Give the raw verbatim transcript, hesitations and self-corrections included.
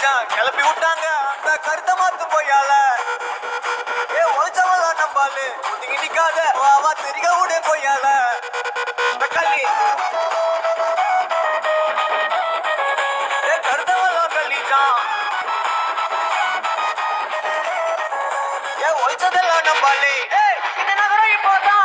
மச்சான் கிளப்பி விட்டாங்க அந்த கருத்தை மாத்து போயால ஏ ஒழிச்சவள நம்பாலு ஒதுங்கி நிக்காத வா தெரிக விட போயால கள்ளி ஏ கருத்தவள கள்ளிச்சான் ஏ ஒழிச்சதெல்லாம் நம்பாலே ஏ இந்த நகரம் இப்போதான்